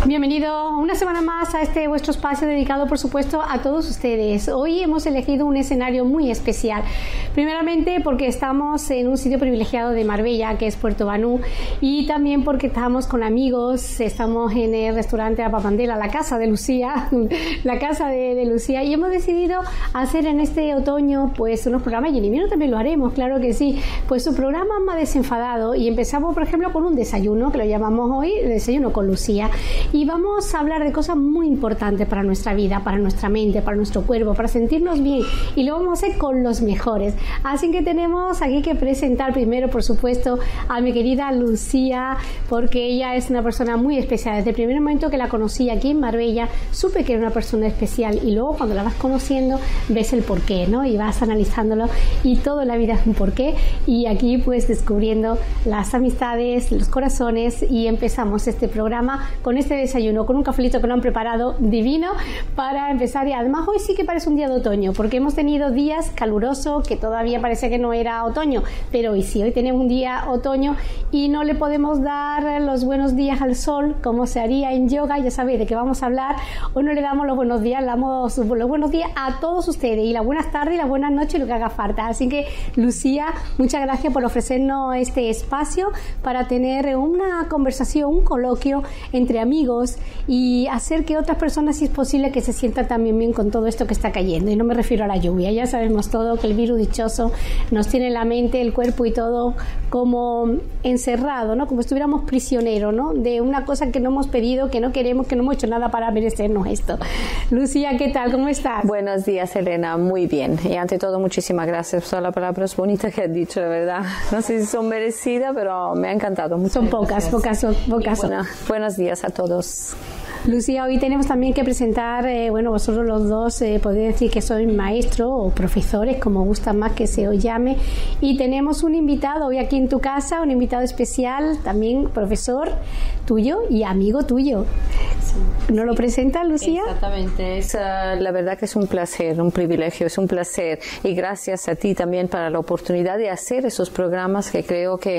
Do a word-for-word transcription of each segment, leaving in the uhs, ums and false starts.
Bienvenido una semana más a este vuestro espacio dedicado, por supuesto, a todos ustedes. Hoy hemos elegido un escenario muy especial. Primeramente porque estamos en un sitio privilegiado de Marbella, que es Puerto Banús, y también porque estamos con amigos. Estamos en el restaurante La Papandela, la casa de Lucía, la casa de, de Lucía, y hemos decidido hacer en este otoño pues unos programas, y en invierno también lo haremos, claro que sí, pues un programa más desenfadado, y empezamos, por ejemplo, con un desayuno, que lo llamamos hoy el desayuno con Lucía. Y vamos a hablar de cosas muy importantes para nuestra vida, para nuestra mente, para nuestro cuerpo, para sentirnos bien. Y lo vamos a hacer con los mejores. Así que tenemos aquí que presentar primero, por supuesto, a mi querida Lucía, porque ella es una persona muy especial. Desde el primer momento que la conocí aquí en Marbella, supe que era una persona especial. Y luego, cuando la vas conociendo, ves el porqué, ¿no? Y vas analizándolo. Y toda la vida es un porqué. Y aquí, pues, descubriendo las amistades, los corazones. Y empezamos este programa con este desayuno, con un cafelito que nos han preparado divino para empezar. Y además hoy sí que parece un día de otoño, porque hemos tenido días calurosos que todavía parece que no era otoño, pero hoy sí, hoy tenemos un día otoño y no le podemos dar los buenos días al sol como se haría en yoga. Ya sabéis de qué vamos a hablar. Hoy no le damos los buenos días, le damos los buenos días a todos ustedes, y las buenas tardes y las buenas noches y lo que haga falta. Así que, Lucía, muchas gracias por ofrecernos este espacio para tener una conversación, un coloquio entre amigos y hacer que otras personas, si es posible, que se sientan también bien con todo esto que está cayendo. Y no me refiero a la lluvia, ya sabemos todo que el virus dichoso nos tiene la mente, el cuerpo y todo como encerrado, ¿no? Como si estuviéramos prisioneros, ¿no? De una cosa que no hemos pedido, que no queremos, que no hemos hecho nada para merecernos esto. Lucía, ¿qué tal? ¿Cómo estás? Buenos días, Elena. Muy bien. Y ante todo, muchísimas gracias por las palabras bonitas que has dicho, de verdad. No sé si son merecidas, pero me ha encantado. Muchas son pocas, pocas, pocas. Bueno, buenos días a todos. Lucía, hoy tenemos también que presentar, eh, bueno, vosotros los dos eh, podéis decir que sois maestros o profesores, como gusta más que se os llame, y tenemos un invitado hoy aquí en tu casa, un invitado especial, también profesor tuyo y amigo tuyo. ¿Nos lo presentas, Lucía? Exactamente, es, uh, la verdad que es un placer, un privilegio, es un placer, y gracias a ti también para la oportunidad de hacer esos programas que creo que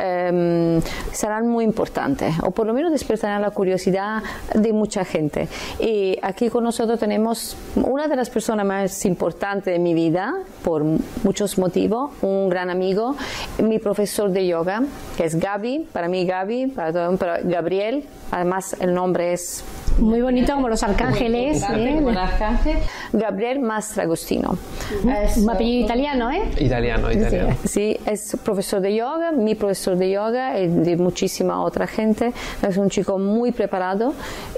um, serán muy importantes, o por lo menos despertarán la curiosidad de mucha gente. Y aquí con nosotros tenemos una de las personas más importantes de mi vida, por muchos motivos, un gran amigo, mi profesor de yoga, que es Gaby, para mí Gaby, para todo, para Gabriel, además el nombre es muy bonito, como los arcángeles, ¿eh? Como el arcángel. Gabriel Mastragostino. Uh-huh. Es un apellido italiano, ¿eh? Italiano, italiano. Sí, es profesor de yoga, mi profesor de yoga y de muchísima otra gente. Es un chico muy preparado,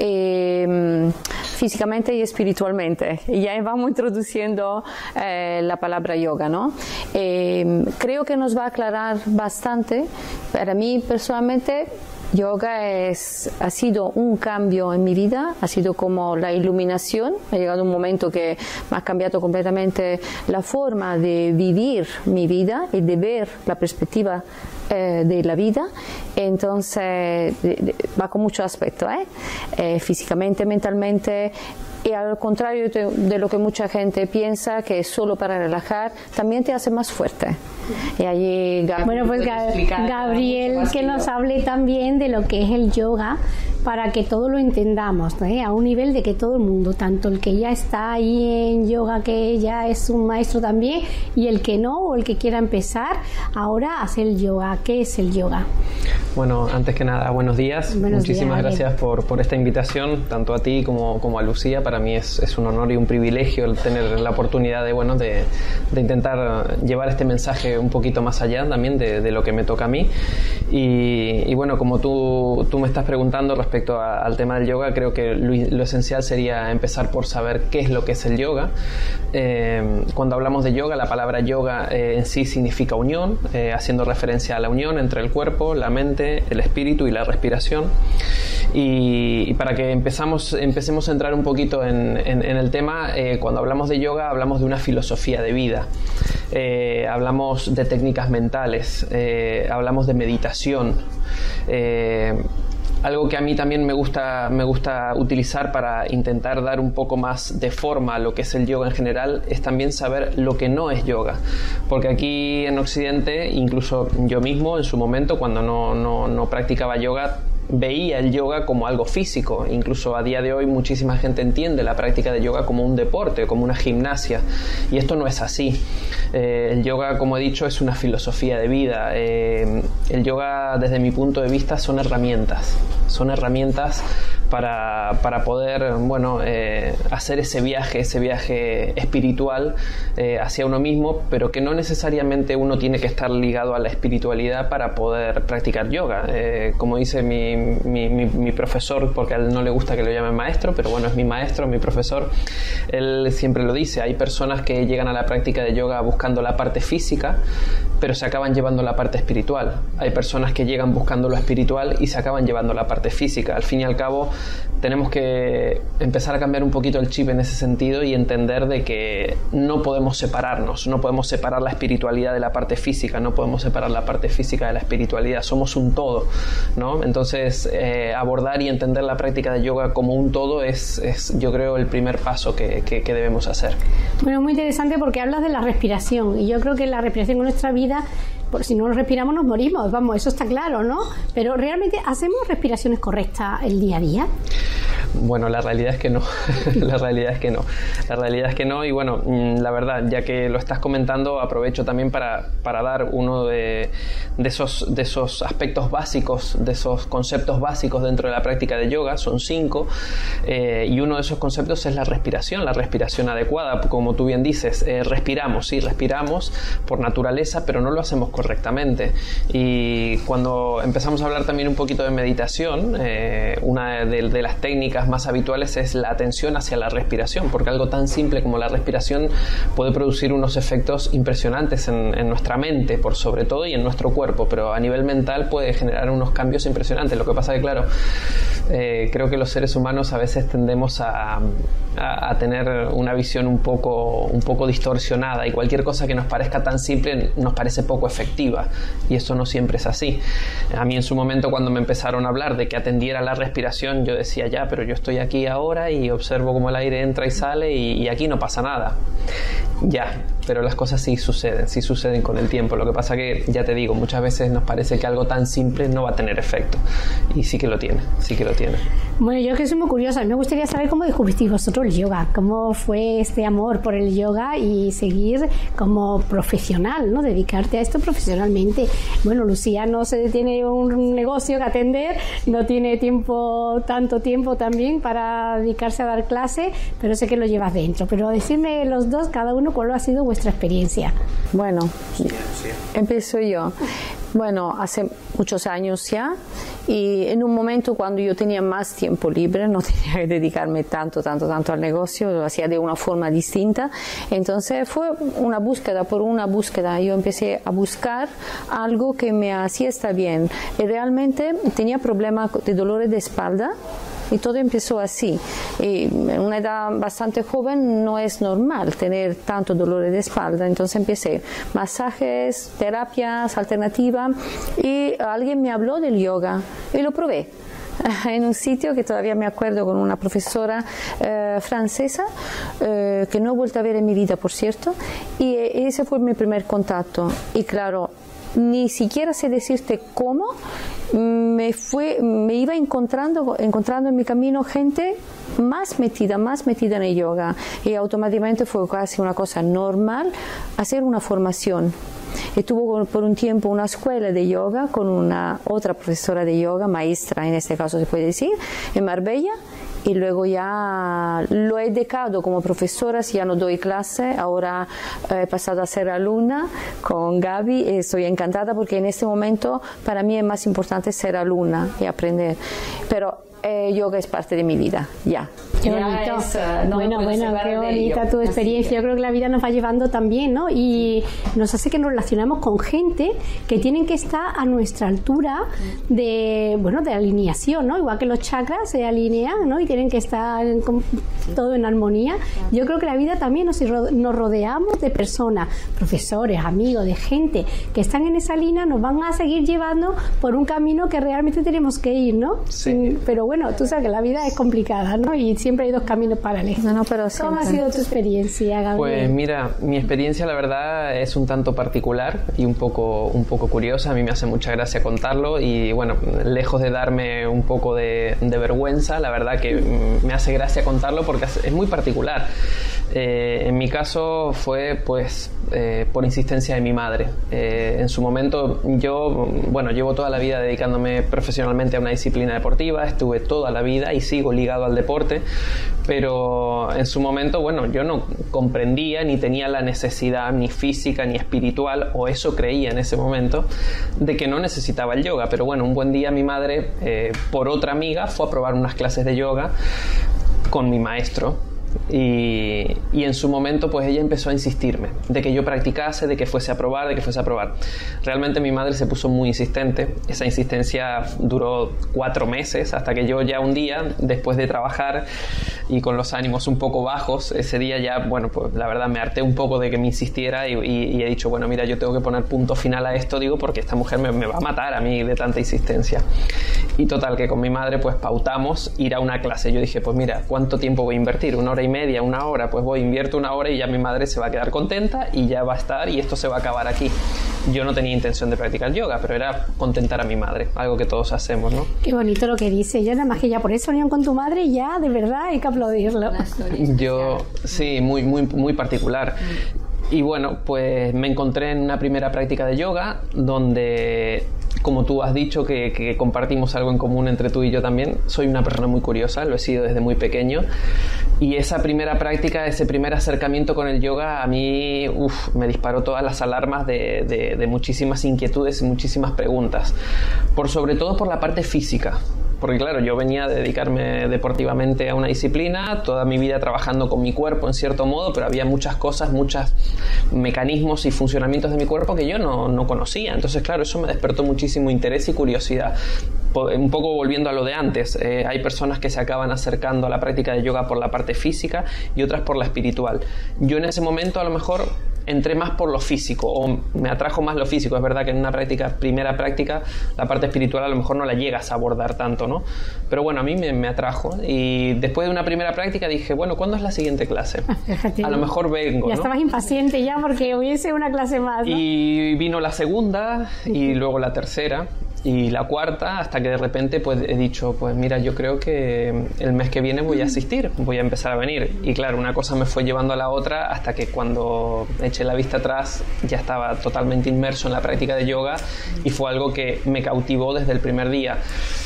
eh, físicamente y espiritualmente. Y ya vamos introduciendo eh, la palabra yoga, ¿no? Eh, creo que nos va a aclarar bastante. Para mí, personalmente, yoga es, ha sido un cambio en mi vida, ha sido como la iluminación. Ha llegado un momento que me ha cambiado completamente la forma de vivir mi vida y de ver la perspectiva eh, de la vida. Entonces de, de, va con mucho aspecto, ¿eh? Eh, físicamente, mentalmente. Y al contrario de, de lo que mucha gente piensa, que es solo para relajar, también te hace más fuerte. Y allí Gabriel, bueno, pues Gabriel, que nos hable también de lo que es el yoga, para que todo lo entendamos, ¿eh? A un nivel de que todo el mundo, tanto el que ya está ahí en yoga, que ya es un maestro también, y el que no, o el que quiera empezar ahora a hacer el yoga. ¿Qué es el yoga? Bueno, antes que nada, buenos días. Buenos Muchísimas días, gracias por, por esta invitación, tanto a ti como, como a Lucía. Para mí es, es un honor y un privilegio el tener la oportunidad de, bueno, de, de intentar llevar este mensaje un poquito más allá también de, de lo que me toca a mí. Y, y bueno, como tú, tú me estás preguntando respecto a, al tema del yoga, creo que lo, lo esencial sería empezar por saber qué es lo que es el yoga. Eh, cuando hablamos de yoga, la palabra yoga eh, en sí significa unión, eh, haciendo referencia a la unión entre el cuerpo, la mente, el espíritu y la respiración. Y, y para que empezamos, empecemos a entrar un poquito en, en, en el tema, eh, cuando hablamos de yoga hablamos de una filosofía de vida. Eh, hablamos de técnicas mentales, eh, hablamos de meditación, eh, algo que a mí también me gusta, me gusta utilizar para intentar dar un poco más de forma a lo que es el yoga en general, es también saber lo que no es yoga, porque aquí en Occidente, incluso yo mismo en su momento cuando no, no, no practicaba yoga, veía el yoga como algo físico. Incluso a día de hoy muchísima gente entiende la práctica de yoga como un deporte, como una gimnasia, y esto no es así. Eh, el yoga, como he dicho, es una filosofía de vida. Eh, el yoga, desde mi punto de vista, son herramientas, son herramientas para, para poder, bueno, eh, hacer ese viaje, ese viaje espiritual eh, hacia uno mismo, pero que no necesariamente uno tiene que estar ligado a la espiritualidad para poder practicar yoga. Eh, como dice mi, mi, mi, mi profesor, porque a él no le gusta que lo llamen maestro, pero bueno, es mi maestro, mi profesor, él siempre lo dice, hay personas que llegan a la práctica de yoga buscando la parte física, pero se acaban llevando la parte espiritual. Hay personas que llegan buscando lo espiritual y se acaban llevando la parte física. Al fin y al cabo, tenemos que empezar a cambiar un poquito el chip en ese sentido y entender de que no podemos separarnos, no podemos separar la espiritualidad de la parte física, no podemos separar la parte física de la espiritualidad, somos un todo, ¿no? Entonces, eh, abordar y entender la práctica de yoga como un todo es, es yo creo, el primer paso que, que, que debemos hacer. Bueno, muy interesante porque hablas de la respiración, y yo creo que la respiración en nuestra vida, por si no respiramos nos morimos, vamos, eso está claro, ¿no? Pero ¿realmente hacemos respiraciones correctas el día a día? Bueno, la realidad es que no, la realidad es que no, la realidad es que no y bueno, la verdad, ya que lo estás comentando, aprovecho también para, para dar uno de, de, esos, de esos aspectos básicos, de esos conceptos básicos dentro de la práctica de yoga, son cinco, eh, y uno de esos conceptos es la respiración, la respiración adecuada, como tú bien dices, eh, respiramos, sí, respiramos por naturaleza, pero no lo hacemos correctamente, y cuando empezamos a hablar también un poquito de meditación, eh, una de, de las técnicas más habituales es la atención hacia la respiración, porque algo tan simple como la respiración puede producir unos efectos impresionantes en, en nuestra mente, por sobre todo, y en nuestro cuerpo, pero a nivel mental puede generar unos cambios impresionantes. Lo que pasa es que, claro, eh, creo que los seres humanos a veces tendemos a, a, a tener una visión un poco, un poco distorsionada, y cualquier cosa que nos parezca tan simple nos parece poco efectiva, y eso no siempre es así. A mí en su momento, cuando me empezaron a hablar de que atendiera la respiración, yo decía, ya, pero yo estoy aquí ahora y observo cómo el aire entra y sale y, y aquí no pasa nada. Ya, pero las cosas sí suceden, sí suceden con el tiempo. Lo que pasa que, ya te digo, muchas veces nos parece que algo tan simple no va a tener efecto, y sí que lo tiene, sí que lo tiene. Bueno, yo que soy muy curiosa, me gustaría saber cómo descubristeis vosotros el yoga, cómo fue este amor por el yoga y seguir como profesional, ¿no? Dedicarte a esto profesionalmente. Bueno, Lucía no se tiene un negocio que atender, no tiene tiempo, tanto tiempo también para dedicarse a dar clase, pero sé que lo llevas dentro. Pero decirme los dos, cada uno, cuál ha sido vuestra experiencia. Bueno, sí, sí. Empiezo yo. Bueno, hace muchos años ya, y en un momento cuando yo tenía más tiempo libre, no tenía que dedicarme tanto, tanto, tanto al negocio, lo hacía de una forma distinta, entonces fue una búsqueda, por una búsqueda, yo empecé a buscar algo que me hacía estar bien, y realmente tenía problemas de dolores de espalda, y todo empezó así. Y en una edad bastante joven no es normal tener tanto dolor de espalda, entonces empecé masajes, terapias alternativas, y alguien me habló del yoga y lo probé en un sitio que todavía me acuerdo, con una profesora eh, francesa eh, que no he vuelto a ver en mi vida, por cierto, y ese fue mi primer contacto. Y claro, ni siquiera sé decirte cómo me fue, me iba encontrando, encontrando en mi camino gente más metida, más metida en el yoga, y automáticamente fue casi una cosa normal hacer una formación. Estuvo por un tiempo una escuela de yoga con una otra profesora de yoga, maestra en este caso se puede decir, en Marbella. Y luego ya lo he dejado como profesora, si ya no doy clase, ahora he pasado a ser alumna con Gaby, y estoy encantada porque en este momento para mí es más importante ser alumna y aprender. Pero eh, yoga es parte de mi vida, ya. Qué bonito. Es, uh, no bueno, bueno, qué bonita tu experiencia. Yo creo que la vida nos va llevando también, ¿no? Y nos hace que nos relacionamos con gente que tienen que estar a nuestra altura de, bueno, de alineación, ¿no? Igual que los chakras se alinean, ¿no? Y tienen que estar en, todo en armonía. Yo creo que la vida también nos, nos rodeamos de personas, profesores, amigos, de gente que están en esa línea, nos van a seguir llevando por un camino que realmente tenemos que ir, ¿no? Sí. Pero bueno, bueno, tú sabes que la vida es complicada, ¿no? Y siempre hay dos caminos paralelos. No, no, pero ¿Cómo siempre. ha sido tu experiencia, Gabriel? Pues mira, mi experiencia la verdad es un tanto particular y un poco, un poco curiosa. A mí me hace mucha gracia contarlo y bueno, lejos de darme un poco de, de vergüenza, la verdad que me hace gracia contarlo porque es muy particular. Eh, en mi caso fue pues eh, por insistencia de mi madre. Eh, en su momento yo, bueno, llevo toda la vida dedicándome profesionalmente a una disciplina deportiva, estuve toda la vida y sigo ligado al deporte, pero en su momento, bueno, yo no comprendía ni tenía la necesidad ni física ni espiritual, o eso creía en ese momento, de que no necesitaba el yoga. Pero bueno, un buen día mi madre, eh, por otra amiga, fue a probar unas clases de yoga con mi maestro. Y, y en su momento pues ella empezó a insistirme de que yo practicase, de que fuese a probar, de que fuese a probar. Realmente mi madre se puso muy insistente. Esa insistencia duró cuatro meses hasta que yo ya un día, después de trabajar y con los ánimos un poco bajos, ese día ya, bueno, pues la verdad me harté un poco de que me insistiera y, y, y he dicho, bueno, mira, yo tengo que poner punto final a esto, digo, porque esta mujer me, me va a matar a mí de tanta insistencia. Y total, que con mi madre pues pautamos ir a una clase. Yo dije, pues mira, ¿cuánto tiempo voy a invertir? Una hora y media, una hora, pues voy, invierto una hora y ya mi madre se va a quedar contenta y ya va a estar y esto se va a acabar aquí. Yo no tenía intención de practicar yoga, pero era contentar a mi madre, algo que todos hacemos, ¿no? Qué bonito lo que dice. Yo nada más que ya por esa unión con tu madre ya, de verdad, hay que aplaudirlo. Yo, sí, muy, muy, muy particular. Y bueno, pues me encontré en una primera práctica de yoga donde, como tú has dicho, que, que compartimos algo en común entre tú y yo también. Soy una persona muy curiosa, lo he sido desde muy pequeño. Y esa primera práctica, ese primer acercamiento con el yoga, a mí uf, me disparó todas las alarmas de, de, de muchísimas inquietudes y muchísimas preguntas. Por sobre todo por la parte física. Porque claro, yo venía a dedicarme deportivamente a una disciplina, toda mi vida trabajando con mi cuerpo en cierto modo, pero había muchas cosas, muchos mecanismos y funcionamientos de mi cuerpo que yo no, no conocía. Entonces claro, eso me despertó muchísimo interés y curiosidad. Un poco volviendo a lo de antes, eh, hay personas que se acaban acercando a la práctica de yoga por la parte física y otras por la espiritual. Yo en ese momento a lo mejor entré más por lo físico, o me atrajo más lo físico. Es verdad que en una práctica, primera práctica, la parte espiritual a lo mejor no la llegas a abordar tanto, ¿no? Pero bueno, a mí me, me atrajo, y después de una primera práctica dije, bueno, ¿cuándo es la siguiente clase? Fíjate, a lo mejor vengo, ya ¿no? estabas impaciente ya porque hubiese una clase más, ¿no? Y vino la segunda, y luego la tercera, y la cuarta, hasta que de repente pues he dicho, pues mira, yo creo que el mes que viene voy a asistir, voy a empezar a venir. Y claro, una cosa me fue llevando a la otra hasta que cuando eché la vista atrás ya estaba totalmente inmerso en la práctica de yoga y fue algo que me cautivó desde el primer día.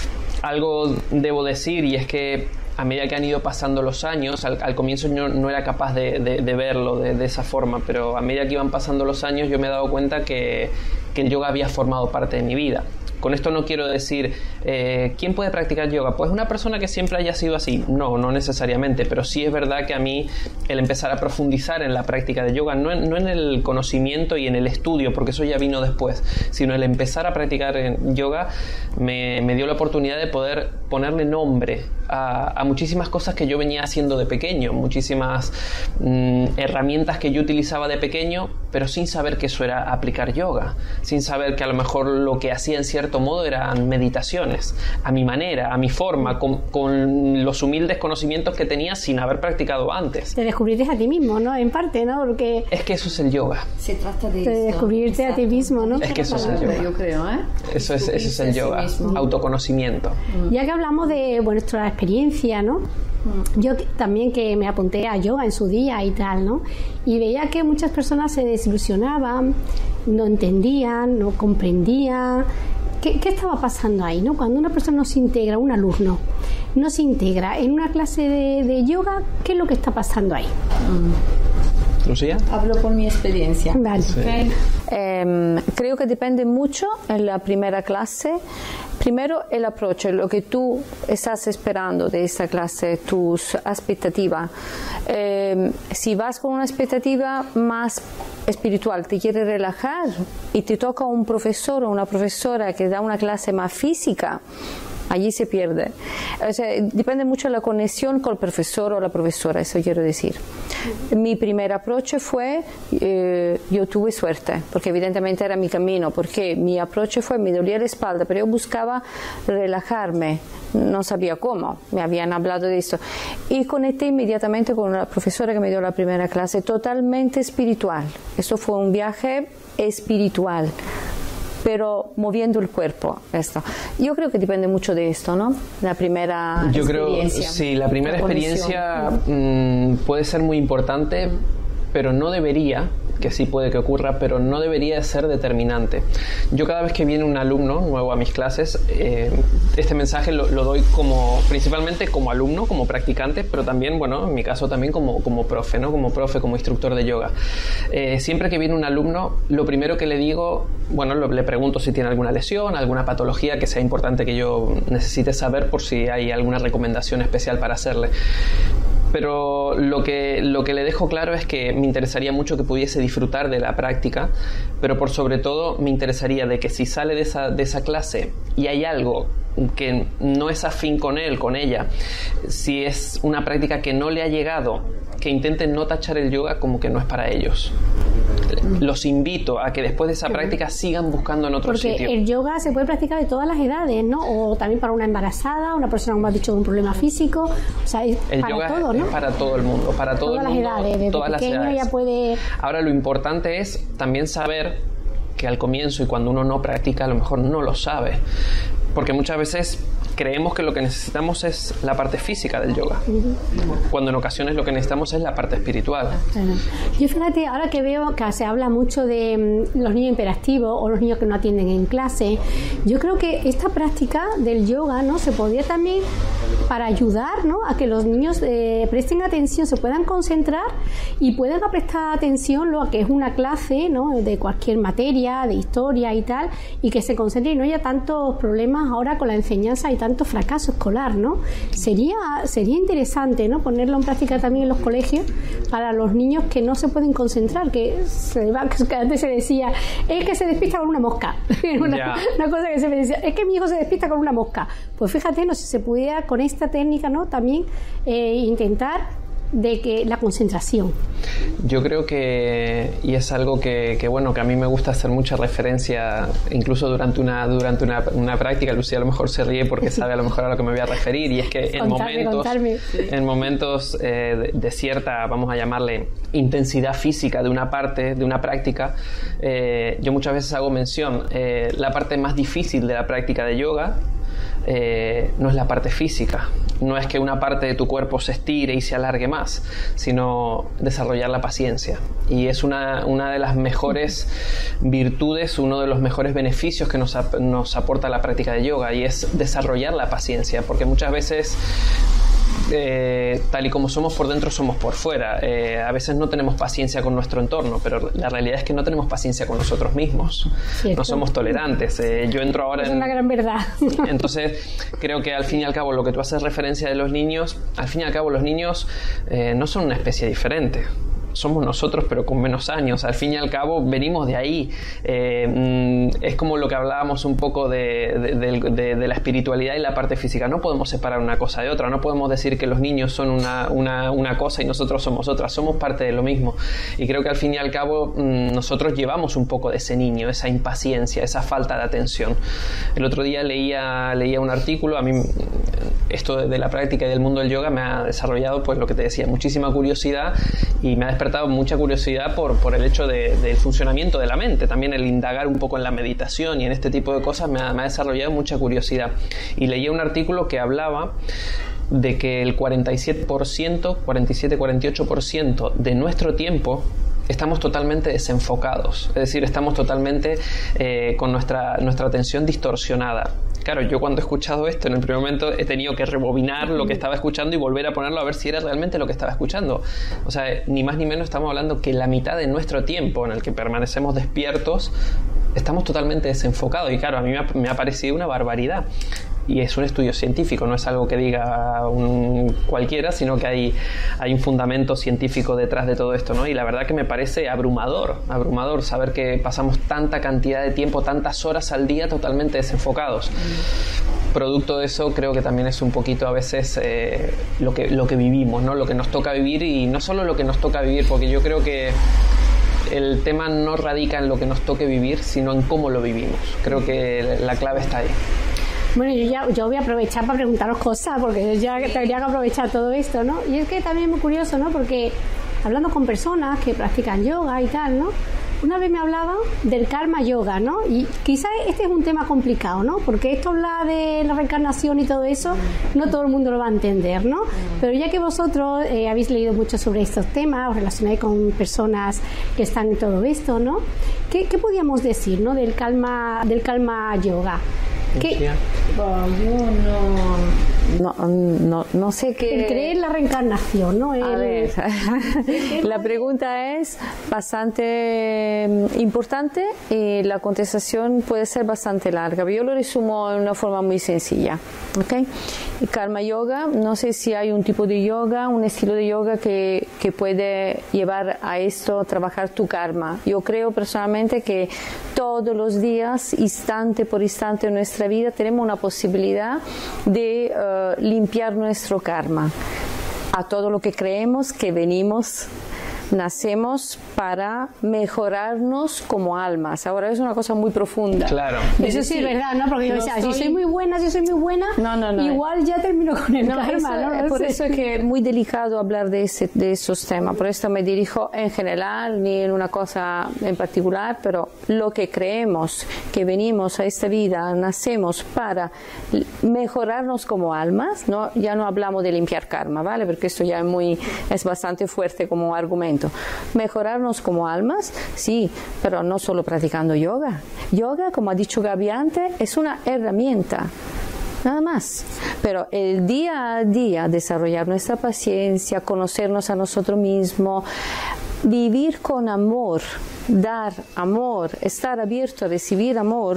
Algo debo decir, y es que a medida que han ido pasando los años, al, al comienzo yo no era capaz de, de, de verlo de, de esa forma, pero a medida que iban pasando los años yo me he dado cuenta que, que el yoga había formado parte de mi vida. Con esto no quiero decir, eh, ¿quién puede practicar yoga? Pues una persona que siempre haya sido así. No, no necesariamente, pero sí es verdad que a mí el empezar a profundizar en la práctica de yoga, no en, no en el conocimiento y en el estudio, porque eso ya vino después, sino el empezar a practicar en yoga me, me dio la oportunidad de poder ponerle nombre a, a muchísimas cosas que yo venía haciendo de pequeño, muchísimas mm, herramientas que yo utilizaba de pequeño, pero sin saber que eso era aplicar yoga, sin saber que a lo mejor lo que hacía en cierto modo eran meditaciones, a mi manera, a mi forma, con, con los humildes conocimientos que tenía sin haber practicado antes. Te descubriste a ti mismo, ¿no? En parte, ¿no? Porque es que eso es el yoga. Se trata de, de descubrirte Exacto. a ti mismo, ¿no? Es que eso es el yoga. Yo creo, ¿eh? Eso es, eso es el yoga, sí autoconocimiento. Ya que hablamos de bueno, nuestra experiencia, ¿no? Yo también que me apunté a yoga en su día y tal, ¿no? Y veía que muchas personas se desilusionaban, no entendían, no comprendían. ¿Qué, qué estaba pasando ahí, no? Cuando una persona no se integra, un alumno no se integra en una clase de, de yoga, ¿qué es lo que está pasando ahí? Mm. ¿Lucía? Hablo por mi experiencia. Vale. Sí. Okay. Eh, creo que depende mucho en la primera clase. Primero el approach, lo que tú estás esperando de esta clase, tus expectativas. Eh, si vas con una expectativa más espiritual, te quieres relajar y te toca un profesor o una profesora que da una clase más física, allí se pierde. O sea, depende mucho de la conexión con el profesor o la profesora, eso quiero decir. Mi primer approach fue, eh, yo tuve suerte, porque evidentemente era mi camino, porque mi approach fue, me dolía la espalda, pero yo buscaba relajarme, no sabía cómo, me habían hablado de esto, y conecté inmediatamente con una profesora que me dio la primera clase, totalmente espiritual. Esto fue un viaje espiritual, pero moviendo el cuerpo. Esto. Yo creo que depende mucho de esto, ¿no? La primera Yo experiencia. creo, sí, la primera la experiencia mmm, puede ser muy importante, pero no debería, que sí puede que ocurra, pero no debería ser determinante. Yo cada vez que viene un alumno nuevo a mis clases, eh, este mensaje lo, lo doy como, principalmente como alumno, como practicante, pero también, bueno, en mi caso también como, como profe, ¿no? Como profe, como instructor de yoga. Eh, siempre que viene un alumno, lo primero que le digo, bueno, lo, le pregunto si tiene alguna lesión, alguna patología que sea importante que yo necesite saber por si hay alguna recomendación especial para hacerle. Pero lo que, lo que le dejo claro es que me interesaría mucho que pudiese disfrutar de la práctica, pero por sobre todo me interesaría de que si sale de esa, de esa clase y hay algo que no es afín con él, con ella, si es una práctica que no le ha llegado, que intenten no tachar el yoga como que no es para ellos. Los invito a que después de esa práctica sigan buscando en otro Porque sitio. el yoga se puede practicar de todas las edades, ¿no? O también para una embarazada, una persona, como has dicho, con un problema físico. O sea, es El para yoga todo, ¿no? es para todo el mundo, para todo todas el mundo, las edades, desde todas las pequeño edades. ya puede... Ahora lo importante es también saber que al comienzo y cuando uno no practica a lo mejor no lo sabe, porque muchas veces creemos que lo que necesitamos es la parte física del yoga, uh-huh. cuando en ocasiones lo que necesitamos es la parte espiritual. Claro. Yo fíjate, ahora que veo que se habla mucho de um, los niños hiperactivos o los niños que no atienden en clase, yo creo que esta práctica del yoga, ¿no?, se podría también para ayudar, ¿no?, a que los niños eh, presten atención, se puedan concentrar y puedan prestar atención lo que es una clase, ¿no?, de cualquier materia, de historia y tal, y que se concentren y no haya tantos problemas ahora con la enseñanza y tanto fracaso escolar, ¿no? Sería, sería interesante, ¿no?, ponerlo en práctica también en los colegios para los niños que no se pueden concentrar, que, se va, que antes se decía, es que se despista con una mosca. una, yeah. una cosa que se me decía, es que mi hijo se despista con una mosca. Pues fíjate, no sé si se pudiera con esta técnica, ¿no?, también eh, intentar de que la concentración. Yo creo que, y es algo que, que bueno, que a mí me gusta hacer mucha referencia, incluso durante una durante una, una práctica. Lucía a lo mejor se ríe porque sabe a lo mejor a lo que me voy a referir, y es que en contarme, momentos contarme. en momentos eh, de, de cierta, vamos a llamarle, intensidad física de una parte, de una práctica, eh, yo muchas veces hago mención, eh, la parte más difícil de la práctica de yoga Eh, no es la parte física, no es que una parte de tu cuerpo se estire y se alargue más, sino desarrollar la paciencia. Y es una, una de las mejores virtudes, uno de los mejores beneficios que nos, ap- nos aporta la práctica de yoga, y es desarrollar la paciencia, porque muchas veces Eh, tal y como somos por dentro somos por fuera. Eh, a veces no tenemos paciencia con nuestro entorno, pero la realidad es que no tenemos paciencia con nosotros mismos. Cierto. No somos tolerantes. Eh, yo entro ahora es en... una gran verdad. Entonces creo que al fin y al cabo lo que tú haces referencia de los niños, al fin y al cabo los niños eh, no son una especie diferente. Somos nosotros, pero con menos años. Al fin y al cabo venimos de ahí. Eh, es como lo que hablábamos un poco de, de, de, de la espiritualidad y la parte física. No podemos separar una cosa de otra. No podemos decir que los niños son una, una, una cosa y nosotros somos otra. Somos parte de lo mismo. Y creo que al fin y al cabo nosotros llevamos un poco de ese niño, esa impaciencia, esa falta de atención. El otro día leía, leía un artículo. A mí esto de la práctica y del mundo del yoga me ha desarrollado, pues lo que te decía, muchísima curiosidad, y me ha despertado mucha curiosidad por, por el hecho de, del funcionamiento de la mente. También el indagar un poco en la meditación y en este tipo de cosas me ha, me ha desarrollado mucha curiosidad. Y leía un artículo que hablaba de que el cuarenta y siete por ciento, cuarenta y siete, cuarenta y ocho por ciento de nuestro tiempo estamos totalmente desenfocados, es decir, estamos totalmente eh, con nuestra, nuestra atención distorsionada. Claro, yo cuando he escuchado esto, en el primer momento he tenido que rebobinar lo que estaba escuchando y volver a ponerlo a ver si era realmente lo que estaba escuchando. O sea, ni más ni menos estamos hablando que la mitad de nuestro tiempo en el que permanecemos despiertos estamos totalmente desenfocados. Y claro, a mí me ha, me ha parecido una barbaridad. y es un estudio científico, no es algo que diga un cualquiera, sino que hay, hay un fundamento científico detrás de todo esto, ¿no? Y la verdad que me parece abrumador, abrumador saber que pasamos tanta cantidad de tiempo, tantas horas al día totalmente desenfocados. Producto de eso creo que también es un poquito a veces eh, lo que, lo que vivimos, ¿no? Lo que nos toca vivir, y no solo lo que nos toca vivir, porque yo creo que el tema no radica en lo que nos toque vivir, sino en cómo lo vivimos. Creo que la clave está ahí. Bueno, yo ya yo voy a aprovechar para preguntaros cosas, porque yo ya tendría que aprovechar todo esto, ¿no? Y es que también es muy curioso, ¿no? Porque hablando con personas que practican yoga y tal, ¿no? Una vez me hablaban del karma yoga, ¿no? Y quizás este es un tema complicado, ¿no? Porque esto habla de la reencarnación y todo eso, no todo el mundo lo va a entender, ¿no? Pero ya que vosotros eh, habéis leído mucho sobre estos temas, os relacionáis con personas que están en todo esto, ¿no? ¿Qué, qué podríamos decir, ¿no? Del karma, del karma yoga. ¿Qué? Bueno, No, no, no sé qué... El creer en la reencarnación, ¿no? El... A ver, la pregunta es bastante importante y la contestación puede ser bastante larga, pero yo lo resumo en una forma muy sencilla, ¿ok? El karma yoga, no sé si hay un tipo de yoga, un estilo de yoga que, que puede llevar a esto, trabajar tu karma. Yo creo personalmente que todos los días, instante por instante en nuestra vida, tenemos una posibilidad de uh, limpiar nuestro karma a todo lo que creemos que venimos, nacemos para mejorarnos como almas. Ahora es una cosa muy profunda. Claro. Eso sí es verdad, ¿no? Porque yo decía, soy... si soy muy buena, si soy muy buena, no, no, no, igual ya termino con el no, karma, eso, ¿no? no por sé. eso es que es muy delicado hablar de, ese, de esos temas. Por esto me dirijo en general, ni en una cosa en particular, pero lo que creemos que venimos a esta vida, nacemos para mejorarnos como almas, ¿no? Ya no hablamos de limpiar karma, ¿vale? Porque esto ya es, muy, es bastante fuerte como argumento. Mejorarnos como almas, sí, pero no solo practicando yoga. Yoga, como ha dicho Gaby antes, es una herramienta, nada más. Pero el día a día, desarrollar nuestra paciencia, conocernos a nosotros mismos, vivir con amor, dar amor, estar abierto a recibir amor,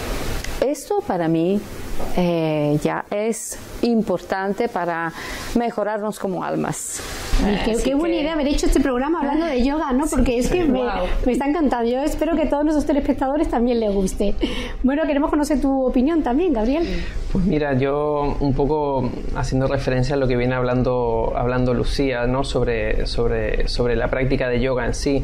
esto para mí eh, ya es importante para mejorarnos como almas. Qué, qué buena que... idea haber hecho este programa hablando de yoga, ¿no? Porque es que me, wow. me está encantando. Yo espero que a todos nuestros telespectadores también les guste. Bueno, queremos conocer tu opinión también, Gabriel. Pues mira, yo un poco haciendo referencia a lo que viene hablando hablando Lucía, ¿no? Sobre, sobre, sobre la práctica de yoga en sí.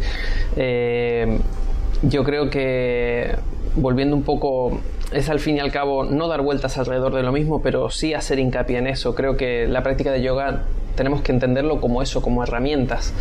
Eh, yo creo que, volviendo un poco, es al fin y al cabo no dar vueltas alrededor de lo mismo, pero sí hacer hincapié en eso. Creo que la práctica de yoga tenemos que entenderlo como eso, como herramientas.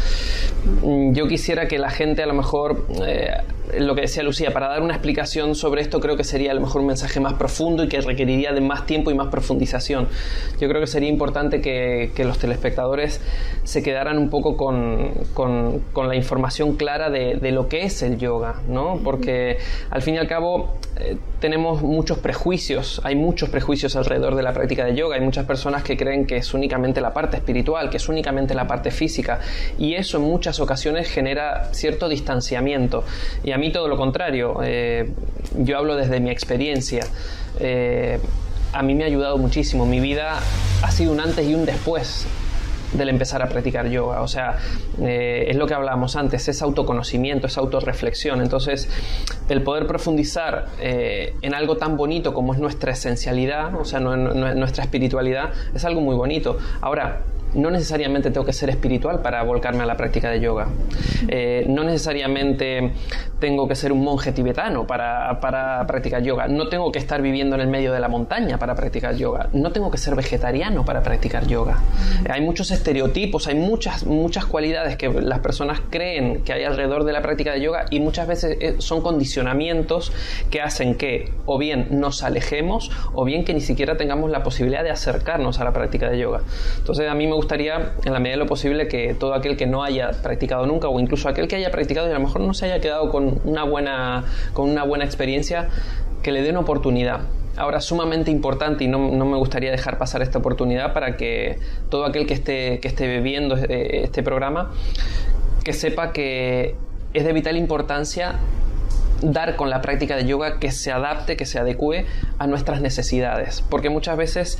Yo quisiera que la gente, a lo mejor, eh, lo que decía Lucía, para dar una explicación sobre esto, creo que sería a lo mejor un mensaje más profundo y que requeriría de más tiempo y más profundización. Yo creo que sería importante que, que los telespectadores se quedaran un poco con, con, con la información clara de, de lo que es el yoga, ¿no? Porque al fin y al cabo eh, tenemos muchos prejuicios, hay muchos prejuicios alrededor de la práctica de yoga. Hay muchas personas que creen que es únicamente la parte espiritual, que es únicamente la parte física, y eso en muchas ocasiones genera cierto distanciamiento. Y a mí todo lo contrario, eh, yo hablo desde mi experiencia. Eh, a mí me ha ayudado muchísimo. Mi vida ha sido un antes y un después del empezar a practicar yoga. O sea, eh, es lo que hablábamos antes, es autoconocimiento, es autorreflexión. Entonces, el poder profundizar eh, en algo tan bonito como es nuestra esencialidad, o sea, no, no, nuestra espiritualidad, es algo muy bonito. Ahora, no necesariamente tengo que ser espiritual para volcarme a la práctica de yoga. Eh, no necesariamente tengo que ser un monje tibetano para, para practicar yoga. No tengo que estar viviendo en el medio de la montaña para practicar yoga. No tengo que ser vegetariano para practicar yoga. Eh, hay muchos estereotipos, hay muchas, muchas cualidades que las personas creen que hay alrededor de la práctica de yoga, y muchas veces eh, son condicionamientos que hacen que o bien nos alejemos o bien que ni siquiera tengamos la posibilidad de acercarnos a la práctica de yoga. Entonces, a mí me gustaría, en la medida de lo posible, que todo aquel que no haya practicado nunca, o incluso aquel que haya practicado y a lo mejor no se haya quedado con una buena, con una buena experiencia, que le dé una oportunidad. Ahora, sumamente importante, y no, no me gustaría dejar pasar esta oportunidad para que todo aquel que esté, que esté viendo este, este programa, que sepa que es de vital importancia dar con la práctica de yoga que se adapte, que se adecue a nuestras necesidades. Porque muchas veces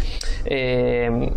eh,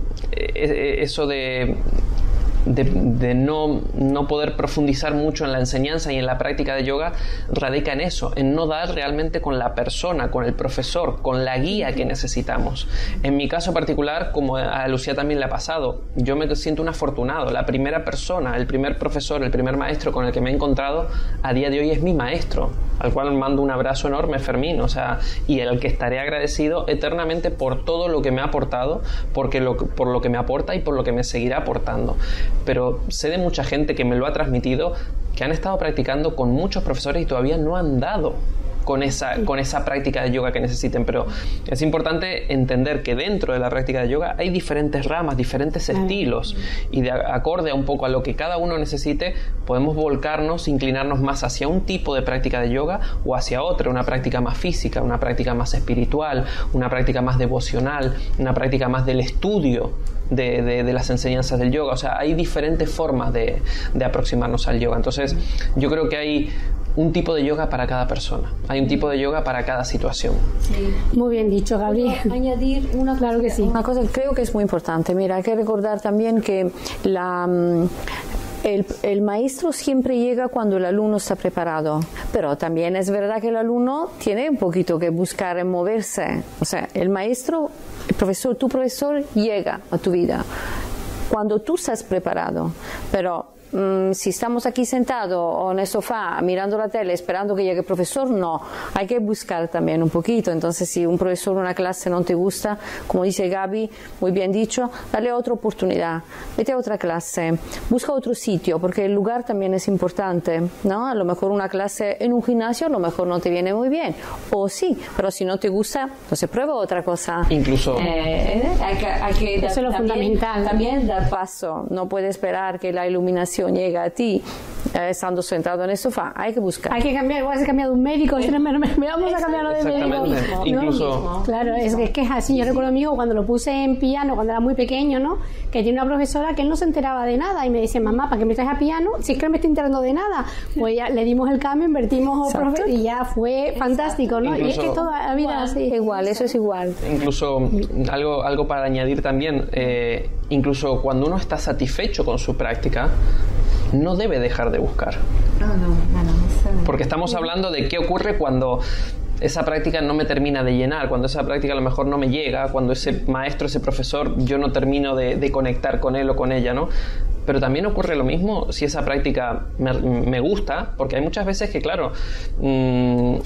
eso de... De, de no, no poder profundizar mucho en la enseñanza y en la práctica de yoga radica en eso, en no dar realmente con la persona, con el profesor, con la guía que necesitamos. En mi caso particular, como a Lucía también le ha pasado, yo me siento un afortunado. La primera persona, el primer profesor, el primer maestro con el que me he encontrado a día de hoy es mi maestro, al cual mando un abrazo enorme, Fermín, o sea, y al que estaré agradecido eternamente por todo lo que me ha aportado, porque lo, por lo que me aporta y por lo que me seguirá aportando. Pero sé de mucha gente que me lo ha transmitido, que han estado practicando con muchos profesores y todavía no han dado con esa, con esa práctica de yoga que necesiten. Pero es importante entender que dentro de la práctica de yoga hay diferentes ramas, diferentes estilos, y de acorde a un poco a lo que cada uno necesite, podemos volcarnos, inclinarnos más hacia un tipo de práctica de yoga o hacia otra, una práctica más física, una práctica más espiritual, una práctica más devocional, una práctica más del estudio De, de, de las enseñanzas del yoga. O sea, hay diferentes formas de, de aproximarnos al yoga. Entonces, yo creo que hay un tipo de yoga para cada persona, hay un tipo de yoga para cada situación. Sí. Muy bien dicho, Gabriel. Añadir una claro que sí. Una cosa que creo que es muy importante. Mira, hay que recordar también que la... El, el maestro siempre llega cuando el alumno está preparado, pero también es verdad que el alumno tiene un poquito que buscar en moverse. O sea, el maestro, el profesor, tu profesor llega a tu vida cuando tú estás preparado, pero Mm, si estamos aquí sentados o en el sofá mirando la tele esperando que llegue el profesor, no, hay que buscar también un poquito. Entonces, si un profesor, una clase no te gusta, como dice Gaby, muy bien dicho, dale otra oportunidad, vete a otra clase, busca otro sitio, porque el lugar también es importante, ¿no? A lo mejor una clase en un gimnasio a lo mejor no te viene muy bien, o sí, pero si no te gusta, entonces prueba otra cosa. Incluso eh, hay que, hay que eso dar, es lo también, fundamental. También dar paso, no puedes esperar que la iluminación llega a ti eh, estando sentado en el sofá, hay que buscar. Hay que cambiar, igual se cambia de un médico, me, me, me vamos a cambiarlo de médico. Exactamente, incluso... Claro, es que, es que es así. Yo recuerdo a mi hijo cuando lo puse en piano, cuando era muy pequeño, ¿no? Que tiene una profesora que él no se enteraba de nada y me decía, mamá, ¿para qué me traes a piano? Si es que no me estoy enterando de nada. Pues ya le dimos el cambio, invertimos profe, y ya fue Exacto. fantástico, ¿no? Incluso, y es que toda la vida así. Igual, eso es igual. Incluso algo, algo para añadir también, eh, incluso cuando uno está satisfecho con su práctica, no debe dejar de buscar. No, no, no, no. Porque estamos hablando de qué ocurre cuando esa práctica no me termina de llenar, cuando esa práctica a lo mejor no me llega, cuando ese maestro, ese profesor, yo no termino de, de conectar con él o con ella, ¿no? Pero también ocurre lo mismo si esa práctica me, me gusta, porque hay muchas veces que, claro, mmm,